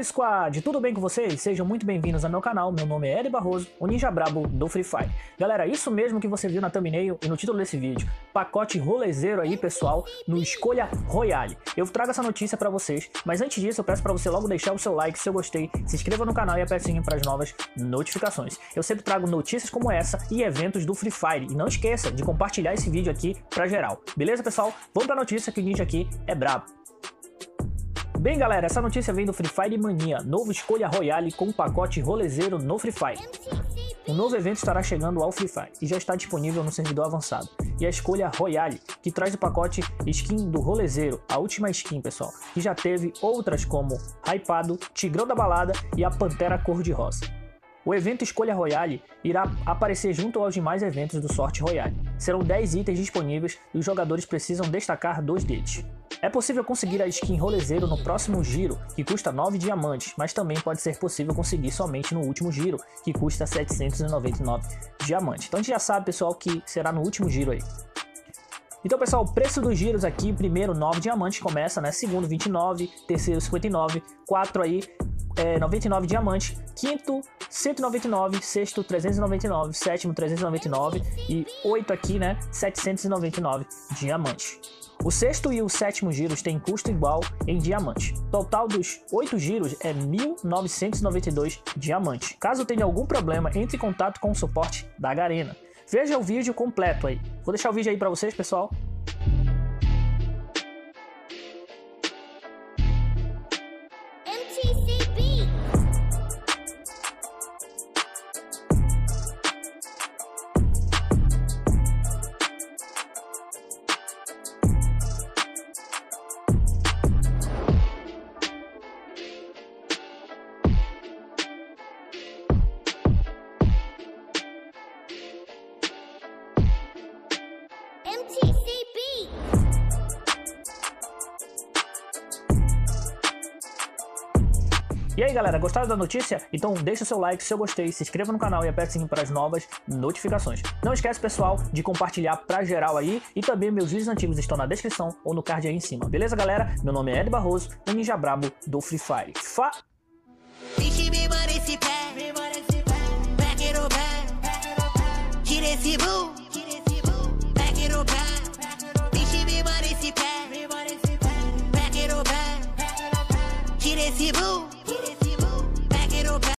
Squad, tudo bem com vocês? Sejam muito bem-vindos ao meu canal, meu nome é Ed Barroso, o ninja brabo do Free Fire. Galera, isso mesmo que você viu na thumbnail e no título desse vídeo, pacote rolezeiro aí, pessoal, no Escolha Royale. Eu trago essa notícia pra vocês, mas antes disso eu peço pra você logo deixar o seu like, se eu gostei, se inscreva no canal e aperte o sininho para as novas notificações. Eu sempre trago notícias como essa e eventos do Free Fire, e não esqueça de compartilhar esse vídeo aqui pra geral. Beleza, pessoal? Vamos pra notícia que o ninja aqui é brabo. Bem, galera, essa notícia vem do Free Fire Mania, novo Escolha Royale com pacote rolezeiro no Free Fire. Um novo evento estará chegando ao Free Fire e já está disponível no servidor avançado. E a Escolha Royale, que traz o pacote skin do rolezeiro, a última skin, pessoal, que já teve outras como Hypado, Tigrão da Balada e a Pantera Cor-de-Rosa. O evento Escolha Royale irá aparecer junto aos demais eventos do Sorte Royale. Serão 10 itens disponíveis e os jogadores precisam destacar 2 deles. É possível conseguir a skin rolezeiro no próximo giro, que custa 9 diamantes, mas também pode ser possível conseguir somente no último giro, que custa 799 diamantes. Então a gente já sabe, pessoal, que será no último giro aí. Então, pessoal, o preço dos giros aqui, primeiro 9 diamantes começa, né? Segundo 29, terceiro 59, 4 aí 99 diamantes, quinto 199, sexto 399, sétimo 399 e 8 aqui, né, 799 diamantes. O sexto e o sétimo giros têm custo igual em diamante. Total dos 8 giros é 1.992 diamantes. Caso tenha algum problema, entre em contato com o suporte da Garena. Veja o vídeo completo aí. Vou deixar o vídeo aí para vocês, pessoal. E aí, galera, gostaram da notícia? Então deixa o seu like se eu gostei, se inscreva no canal e aperte o sininho para as novas notificações. Não esquece, pessoal, de compartilhar pra geral aí, e também meus vídeos antigos estão na descrição ou no card aí em cima. Beleza, galera? Meu nome é Ed Barroso, o ninja brabo do Free Fire. Fa!